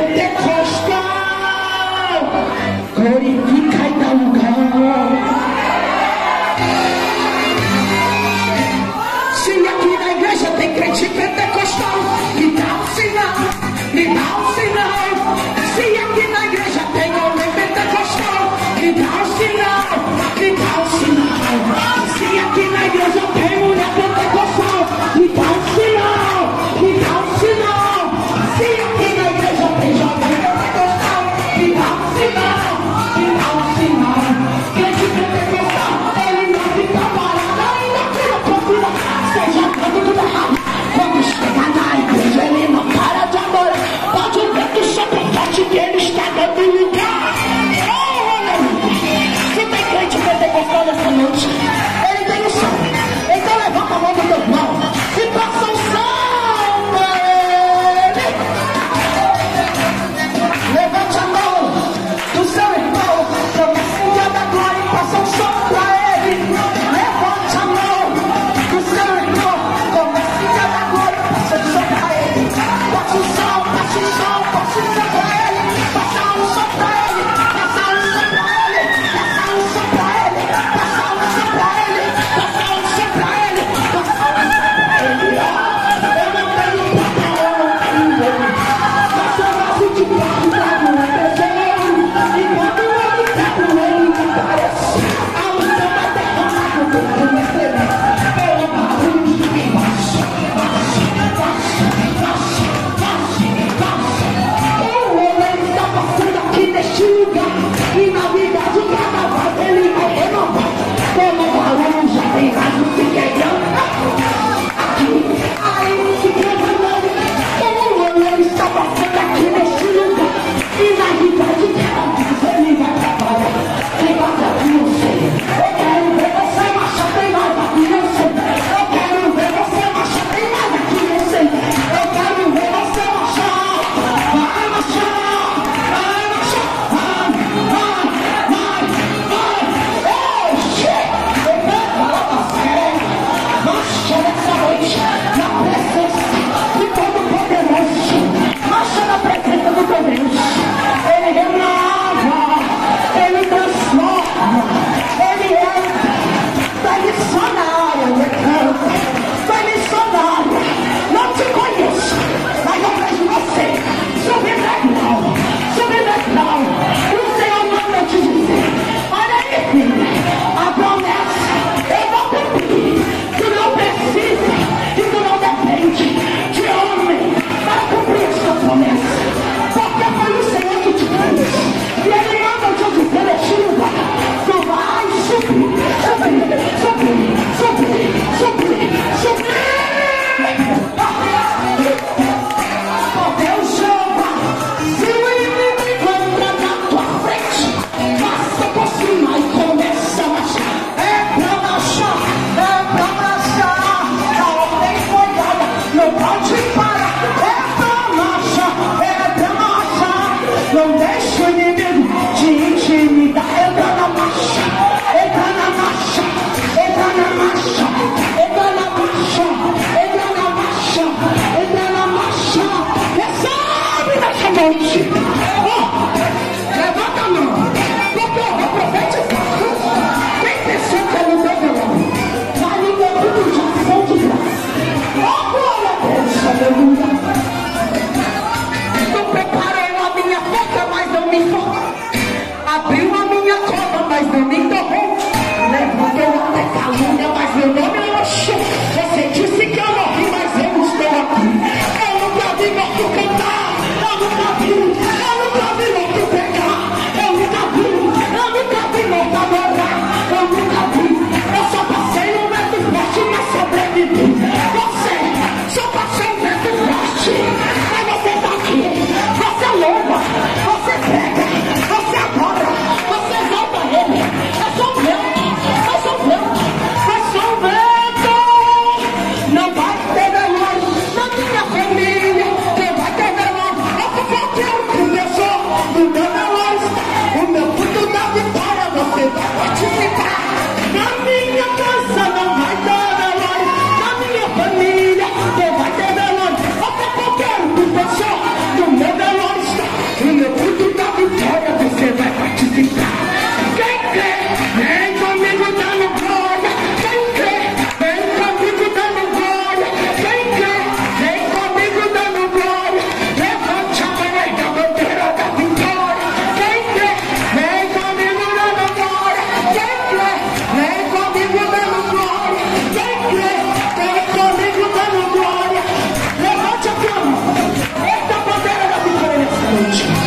Pentecostal, glorifica e dá lugar. Se aqui na igreja tem crente pentecostal, me dá um sinal, me dá um sinal. Se aqui na igreja tem homem pentecostal, me dá um sinal, me dá um sinal. Se aqui na igreja tem mulher pentecostal, me dá um sinal, me dá um sinal. Se aqui na igreja tem jovem pentecostal, me dá um sinal, me dá um sinal. Crente pentecostal, ele não fica parado, ainda tira a procura, seja tanto tudo errado. Quando chega na igreja, ele não para de adorar. Pode ver que o sopro forte que ele está dando lugar. Oh, aleluia! Se tem crente pentecostal nessa noite, ele tem o som. Então levanta a mão do teu irmão e passa o som pra ele. Levante a mão do seu irmão, promessa o dia da glória e passa o som pra ele. Levante a mão do seu irmão, promessa o dia da glória e passa o som pra ele. Passa o som, passa o som, passa o som pra ele. Passa o som pra ele, passa o som pra ele, passa o som pra ele, passa o som pra ele, passa o som pra ele, passa o som pra ele. Eu não tenho papo, eu não tenho medo. Mas eu gosto de papo pra não acontecer. Enquanto ele quebra, ele me parece. A unção vai derramar no corpo me escrever. Pelo barulho de quem baixa, baixa, baixa, baixa, baixa, baixa. O homem está passando aqui neste lugar. E na vida de cada vez ele vai renovar. Como o barulho já tem raso se quebrando. Aqui, aí se quebrando. O homem está passando aqui neste lugar. E na vida de cada vez ele vai trabalhar. Tem mais aqui, eu sei. Eu quero ver você marchar, tem mais aqui, eu sei. Eu quero ver você marchar, tem mais aqui, eu sei. Eu quero ver você marchar. Vai marchar, vai marchar, vai, vai, vai, vai. Oxê, eu quero falar pra você. Marcha nessa noite, na presença de Todo-Poderoso. Marcha na presença do teu Deus. Ele renova, ele transforma, ele entra. Vai missionária, eu canto. Vai missionária, não te conheço, mas eu vejo você. Subir degrau, subir degrau. O Senhor manda te dizer: olha aí, filha, a promessa eu vou cumprir. Tu não precisa e tu não depende de homem para cumprir essa promessa. Porque foi o Senhor que te fez. E Ele manda te dizer neste lugar: tu vai subir, subir, subir, subir, subir, subir. Oh Deus, Jeová, se o inimigo encontra na tua frente, passa por cima e começa a marchar. É pra marchar, é pra marchar. A ordem foi dada, não pode parar. É pra marchar, é pra marchar. Não deixa o inimigo te intimidar. Entra na marcha, entra na marcha, entra na marcha, entra na marcha, entra na marcha, entra na marcha. Recebe nessa noite. Oh, levanta a mão, porque eu vou profetizar. Tem pessoa que não deu violão, vai me dar tudo de ação de graça. Oh, glória a Deus, aleluia. Tu preparou a minha porta, mas não me forrou. Abriu a minha cova, mas não me torrou. Levantou até calúnia, mas meu nome não achou. Você disse que eu morri, mas eu estou aqui. Eu nunca vi morto cantar. Eu nunca vi morto pegar. Eu nunca vi morto adorar. Eu nunca vi. Eu só passei um vento forte, mas sobrevivi. Você só passou um vento forte, mas você tá aqui. Você louva, você prega, você adora, você exalta Ele. É só um vento, é só um vento, é só um vento. Não vai ter velório na minha família, não vai ter velório. Eu sou forte, eu sou do meu velório. O meu fruto da vitória você vai participar. Na minha casa não vai ter velório, na minha família não vai ter velório. Eu sou qualquer um, do meu velório está. noite.